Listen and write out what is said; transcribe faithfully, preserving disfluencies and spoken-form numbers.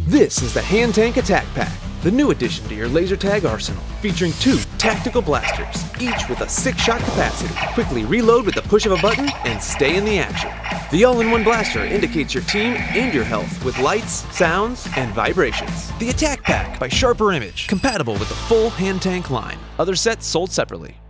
This is the Handtank Attack Pack, the new addition to your laser tag arsenal, featuring two tactical blasters, each with a six-shot capacity. Quickly reload with the push of a button and stay in the action. The all-in-one blaster indicates your team and your health with lights, sounds, and vibrations. The Attack Pack by Sharper Image, compatible with the full Handtank line. Other sets sold separately.